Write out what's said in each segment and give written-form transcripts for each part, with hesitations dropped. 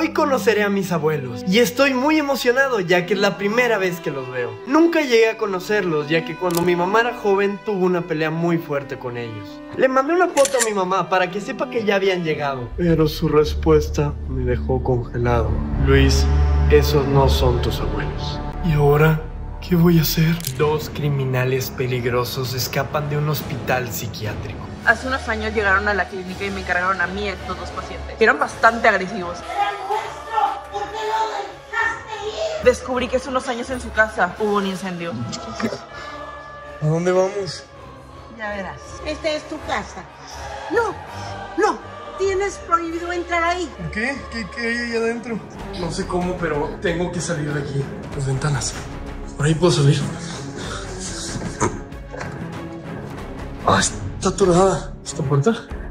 Hoy conoceré a mis abuelos y estoy muy emocionado ya que es la primera vez que los veo. Nunca llegué a conocerlos ya que cuando mi mamá era joven tuvo una pelea muy fuerte con ellos. Le mandé una foto a mi mamá para que sepa que ya habían llegado, pero su respuesta me dejó congelado. Luis, esos no son tus abuelos. ¿Y ahora qué voy a hacer? Dos criminales peligrosos escapan de un hospital psiquiátrico. Hace unos años llegaron a la clínica y me encargaron a mí estos dos pacientes. Eran bastante agresivos. ¡Era nuestro! ¿Por qué lo dejaste ir? Descubrí que hace unos años en su casa hubo un incendio. ¿A dónde vamos? Ya verás. Esta es tu casa. No, no, tienes prohibido entrar ahí. ¿Por qué? ¿Qué hay ahí adentro? No sé cómo, pero tengo que salir de aquí. Las ventanas. Por ahí puedo salir. Ah, está atorada. ¿Esta puerta?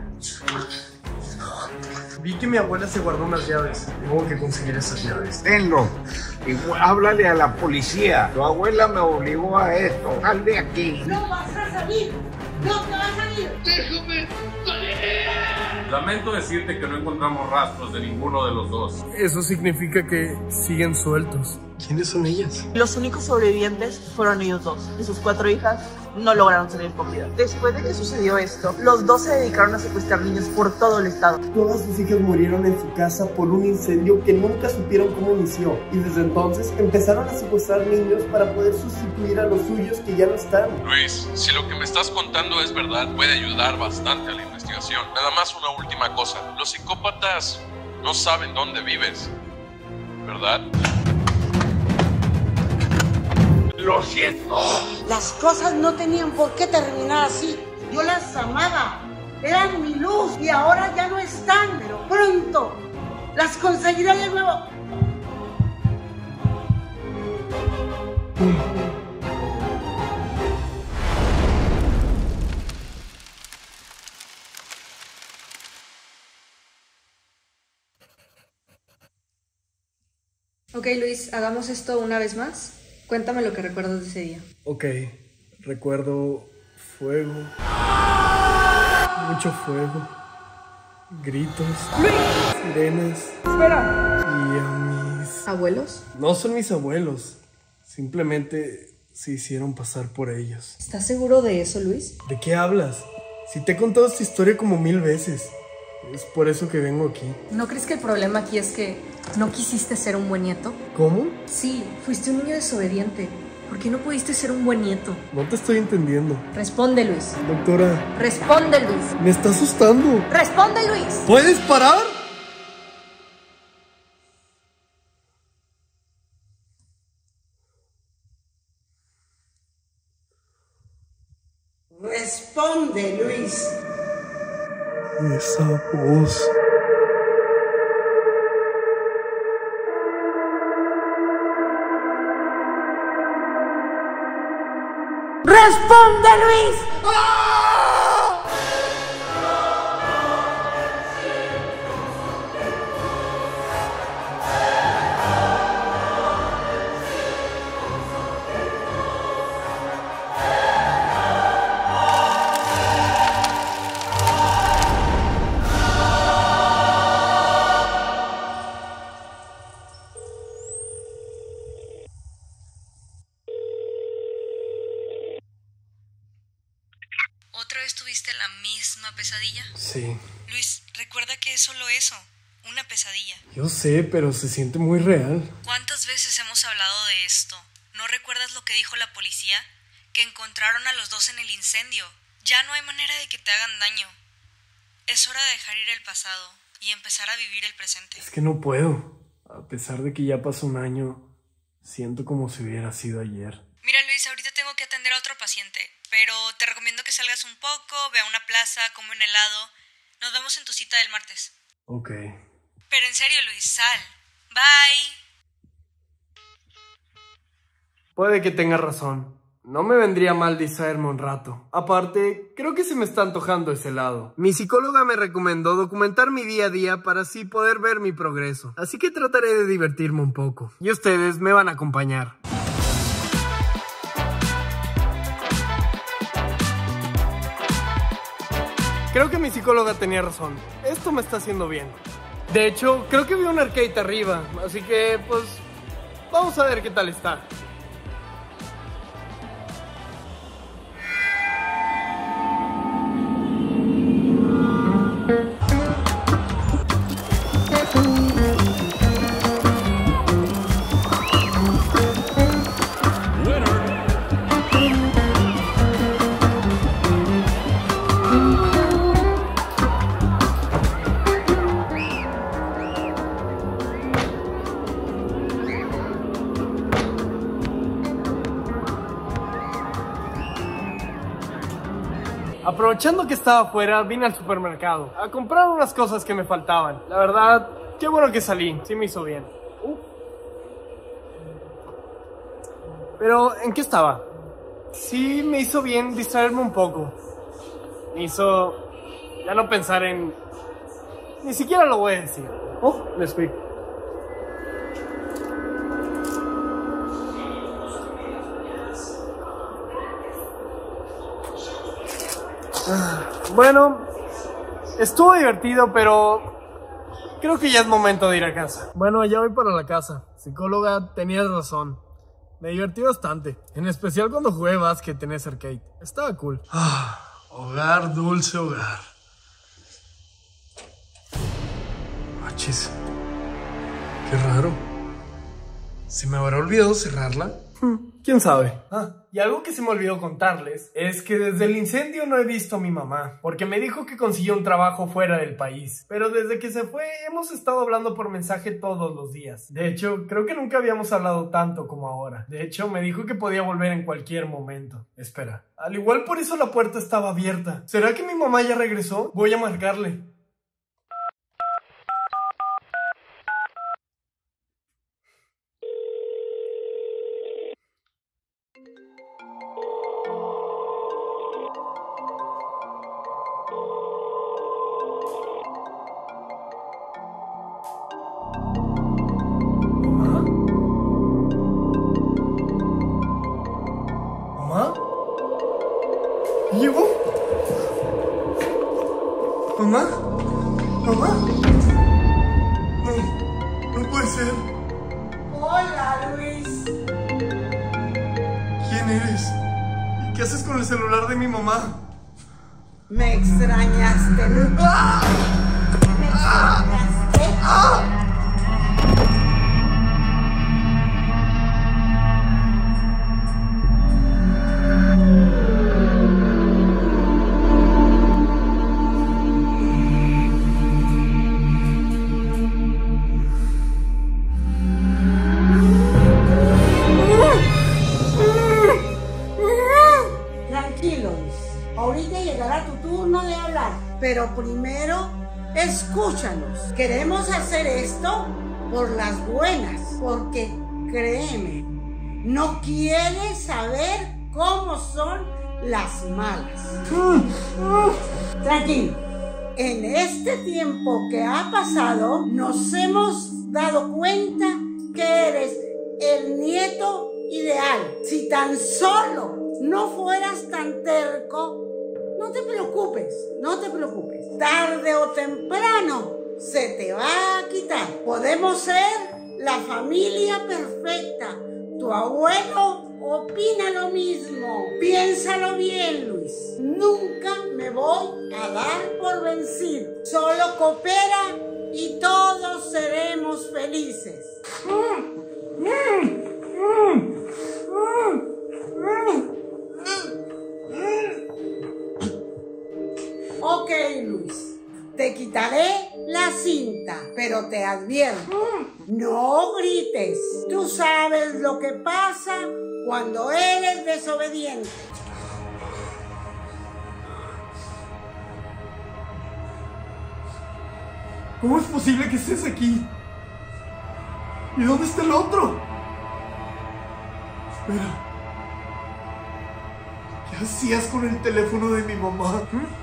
Vi que mi abuela se guardó unas llaves. Tengo que conseguir esas llaves. Tenlo. Háblale a la policía. Tu abuela me obligó a esto. Sal de aquí. No vas a salir. No te vas a ir. ¡Déjame salir! Lamento decirte que no encontramos rastros de ninguno de los dos. Eso significa que siguen sueltos. ¿Quiénes son ellas? Los únicos sobrevivientes fueron ellos dos. Y sus 4 hijas no lograron salir con vida. Después de que sucedió esto, los dos se dedicaron a secuestrar niños por todo el estado. Todas sus hijas murieron en su casa por un incendio que nunca supieron cómo inició. Y desde entonces empezaron a secuestrar niños para poder sustituir a los suyos que ya no están. Luis, si lo que me estás contando es verdad, puede ayudar bastante a la investigación. Nada más una última cosa. Los psicópatas no saben dónde vives, ¿verdad? Lo siento. Las cosas no tenían por qué terminar así. Yo las amaba. Eran mi luz y ahora ya no están. Pero pronto las conseguiré de nuevo. Ok, Luis, hagamos esto una vez más. Cuéntame lo que recuerdas de ese día. Ok, recuerdo fuego, mucho fuego, gritos, sirenas. ¡Espera! Y a mis... ¿Abuelos? No son mis abuelos, simplemente se hicieron pasar por ellos. ¿Estás seguro de eso, Luis? ¿De qué hablas? Si te he contado esta historia como 1000 veces. Es por eso que vengo aquí. ¿No crees que el problema aquí es que no quisiste ser un buen nieto? ¿Cómo? Sí, fuiste un niño desobediente. ¿Por qué no pudiste ser un buen nieto? No te estoy entendiendo. Responde, Luis. Doctora, Responde, Luis. me está asustando. Responde, Luis. ¿Puedes parar? Responde, Luis. Esa voz. ¡Responde, Luis! ¿Otra vez tuviste la misma pesadilla? Sí, Luis, recuerda que es solo eso, una pesadilla. yo sé, pero se siente muy real. ¿Cuántas veces hemos hablado de esto? ¿No recuerdas lo que dijo la policía? Que encontraron a los dos en el incendio. Ya no hay manera de que te hagan daño. Es hora de dejar ir el pasado y empezar a vivir el presente. Es que no puedo. A pesar de que ya pasó un año, siento como si hubiera sido ayer. Mira, Luis, ahorita tengo que atender a otro paciente, pero te recomiendo que salgas un poco, ve a una plaza, come un helado. Nos vemos en tu cita del martes. Ok. Pero en serio, Luis, sal. Bye. Puede que tenga razón. No me vendría mal distraerme un rato. Aparte, creo que se me está antojando ese helado. Mi psicóloga me recomendó documentar mi día a día para así poder ver mi progreso. Así que trataré de divertirme un poco. Y ustedes me van a acompañar. Creo que mi psicóloga tenía razón. Esto me está haciendo bien. De hecho, creo que vi un arcade arriba, así que pues vamos a ver qué tal está. Aprovechando que estaba afuera, vine al supermercado a comprar unas cosas que me faltaban. La verdad, qué bueno que salí, sí me hizo bien. Pero, ¿en qué estaba? Sí me hizo bien distraerme un poco. Me hizo ya no pensar en... Ni siquiera lo voy a decir. Me explico. Bueno, estuvo divertido, pero creo que ya es momento de ir a casa. Bueno, ya voy para la casa. Psicóloga, tenías razón. Me divertí bastante. En especial cuando jugué básquet en ese arcade. Estaba cool. Hogar, dulce hogar. Achis. Qué raro. ¿Se me habrá olvidado cerrarla? ¿Quién sabe? Y algo que se me olvidó contarles es que desde el incendio no he visto a mi mamá, porque me dijo que consiguió un trabajo fuera del país. Pero desde que se fue hemos estado hablando por mensaje todos los días. De hecho, creo que nunca habíamos hablado tanto como ahora. De hecho, me dijo que podía volver en cualquier momento. Espera, al igual por eso la puerta estaba abierta. ¿Será que mi mamá ya regresó? Voy a marcarle. ¿Llegó? ¿Mamá? ¿Mamá? No puede ser. Hola, Luis. ¿Quién eres? ¿Y qué haces con el celular de mi mamá? Me extrañaste, Luis. Me extrañaste. Ahorita llegará tu turno de hablar, pero primero escúchanos. Queremos hacer esto por las buenas, porque créeme, no quieres saber cómo son las malas. Tranquilo. En este tiempo que ha pasado, nos hemos dado cuenta que eres el nieto ideal. Si tan solo no fueras tan terco, no te preocupes, no te preocupes. Tarde o temprano se te va a quitar. Podemos ser la familia perfecta. Tu abuelo opina lo mismo. Piénsalo bien, Luis. Nunca me voy a dar por vencido. Solo coopera y todos seremos felices. Ok, Luis, te quitaré la cinta, pero te advierto, no grites. Tú sabes lo que pasa cuando eres desobediente. ¿Cómo es posible que estés aquí? ¿Y dónde está el otro? Espera. ¿Qué hacías con el teléfono de mi mamá?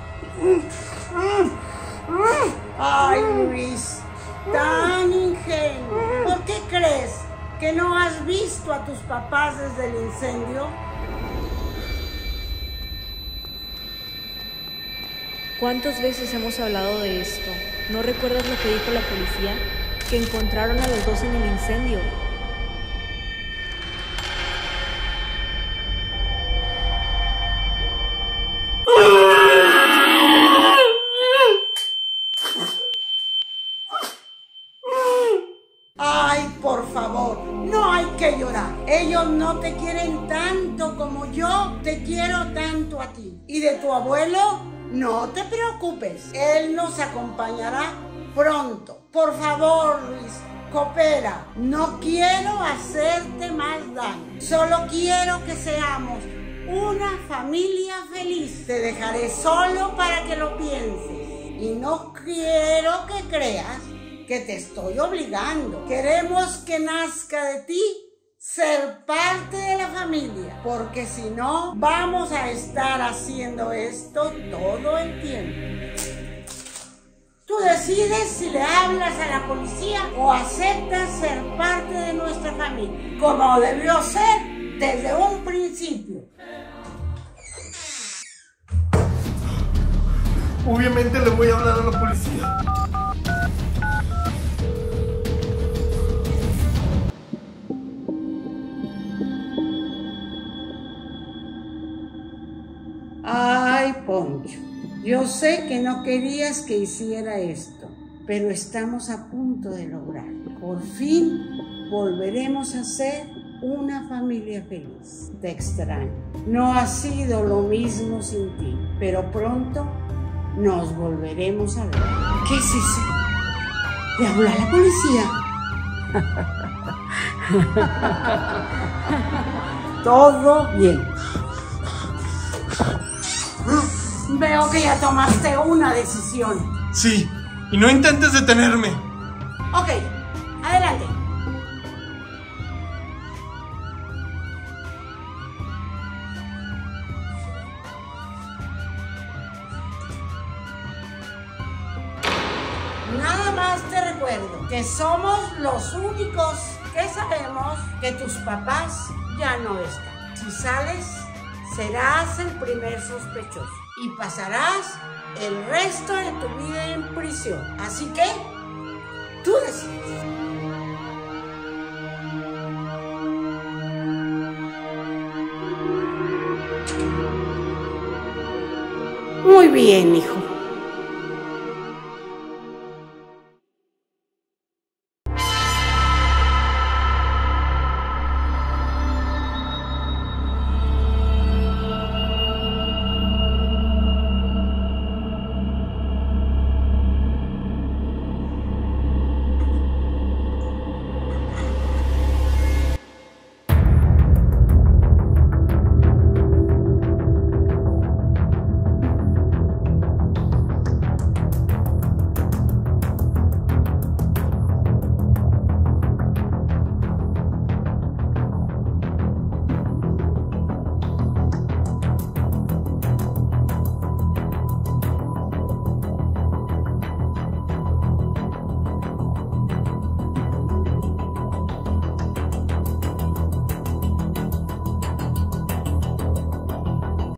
Ay, Luis, tan ingenuo. ¿Por qué crees que no has visto a tus papás desde el incendio? ¿Cuántas veces hemos hablado de esto? ¿No recuerdas lo que dijo la policía? Que encontraron a los dos en el incendio. Ay, por favor, no hay que llorar. Ellos no te quieren tanto como yo te quiero tanto a ti. Y de tu abuelo, no te preocupes. Él nos acompañará pronto. Por favor, Luis, coopera. No quiero hacerte más daño. Solo quiero que seamos una familia feliz. Te dejaré solo para que lo pienses. Y no quiero que creas que te estoy obligando. Queremos que nazca de ti ser parte de la familia, porque si no, vamos a estar haciendo esto todo el tiempo. Tú decides si le hablas a la policía o aceptas ser parte de nuestra familia, como debió ser desde un principio. Obviamente le voy a hablar a la policía. Ay, Poncho, yo sé que no querías que hiciera esto, pero estamos a punto de lograrlo. Por fin volveremos a ser una familia feliz. Te extraño. No ha sido lo mismo sin ti, pero pronto nos volveremos a ver. ¿Qué es eso? ¿Le habló a la policía? Todo bien. Veo que ya tomaste una decisión. Sí, y no intentes detenerme. Ok, adelante. Nada más te recuerdo que somos los únicos que sabemos que tus papás ya no están. Si sales, serás el primer sospechoso y pasarás el resto de tu vida en prisión. Así que, tú decides. Muy bien, hijo.